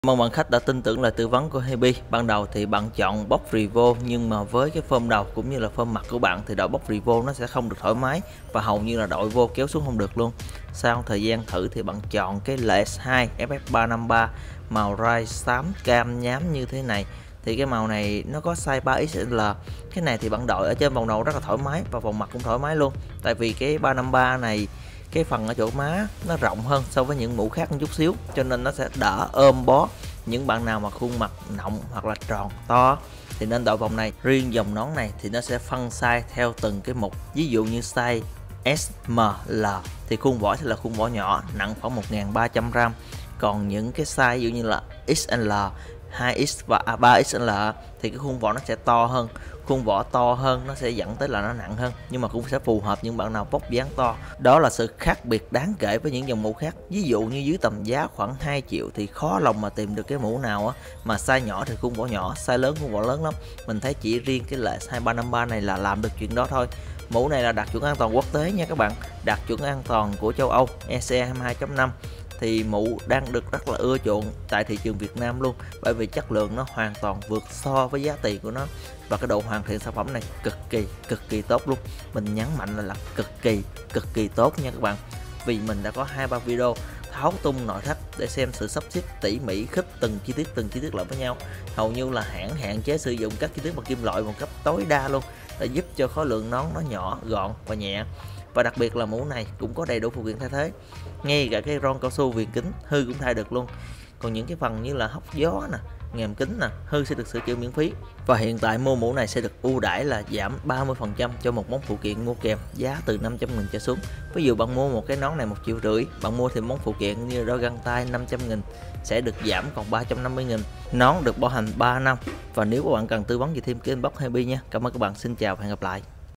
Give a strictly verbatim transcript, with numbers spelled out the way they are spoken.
Mong bạn khách đã tin tưởng lời tư vấn của Happy. Ban đầu thì bạn chọn bóc Revo, nhưng mà với cái phơm đầu cũng như là phơm mặt của bạn thì đội bóc Revo nó sẽ không được thoải mái và hầu như là đội vô kéo xuống không được luôn. Sau thời gian thử thì bạn chọn cái Lens hai F F ba năm ba màu rai xám cam nhám như thế này. Thì cái màu này nó có size ba X L. Cái này thì bạn đội ở trên vòng đầu rất là thoải mái và vòng mặt cũng thoải mái luôn. Tại vì cái ba năm ba này cái phần ở chỗ má nó rộng hơn so với những mũ khác một chút xíu, cho nên nó sẽ đỡ ôm bó. Những bạn nào mà khuôn mặt nọng hoặc là tròn to thì nên đội vòng này. Riêng dòng nón này thì nó sẽ phân size theo từng cái mục, ví dụ như size S, M, L thì khuôn vỏ sẽ là khuôn vỏ nhỏ, nặng khoảng một nghìn ba trăm gram. Còn những cái size ví dụ như là X L, hai X và ba X L thì cái khuôn vỏ nó sẽ to hơn. Khuôn vỏ to hơn nó sẽ dẫn tới là nó nặng hơn, nhưng mà cũng sẽ phù hợp những bạn nào vóc dáng to. Đó là sự khác biệt đáng kể với những dòng mũ khác. Ví dụ như dưới tầm giá khoảng hai triệu thì khó lòng mà tìm được cái mũ nào á mà size nhỏ thì khuôn vỏ nhỏ, size lớn khuôn vỏ lớn lắm. Mình thấy chỉ riêng cái Lens hai ba năm ba này là làm được chuyện đó thôi. Mũ này là đạt chuẩn an toàn quốc tế nha các bạn, đạt chuẩn an toàn của châu Âu E C E hai mươi hai chấm năm. Thì mũ đang được rất là ưa chuộng tại thị trường Việt Nam luôn, bởi vì chất lượng nó hoàn toàn vượt so với giá tiền của nó và cái độ hoàn thiện sản phẩm này cực kỳ cực kỳ tốt luôn. Mình nhấn mạnh là, là cực kỳ cực kỳ tốt nha các bạn, vì mình đã có hai ba video tháo tung nội thất để xem sự sắp xếp tỉ mỉ khích từng chi tiết từng chi tiết lại với nhau. Hầu như là hãng hạn chế sử dụng các chi tiết bằng kim loại một cách tối đa luôn, để giúp cho khối lượng nón nó nhỏ gọn và nhẹ. Và đặc biệt là mũ này cũng có đầy đủ phụ kiện thay thế, ngay cả cái ron cao su viền kính hư cũng thay được luôn. Còn những cái phần như là hốc gió nè, ngàm kính nè, hư sẽ được sửa chữa miễn phí. Và hiện tại mua mũ này sẽ được ưu đãi là giảm ba mươi phần trăm cho một món phụ kiện mua kèm, giá từ năm trăm nghìn trở xuống. Ví dụ bạn mua một cái nón này một triệu rưỡi, bạn mua thêm món phụ kiện như đôi găng tay năm trăm nghìn sẽ được giảm còn ba trăm năm mươi nghìn. Nón được bảo hành ba năm. Và nếu các bạn cần tư vấn gì thêm, kênh inbox Happy nha. Cảm ơn các bạn, xin chào và hẹn gặp lại.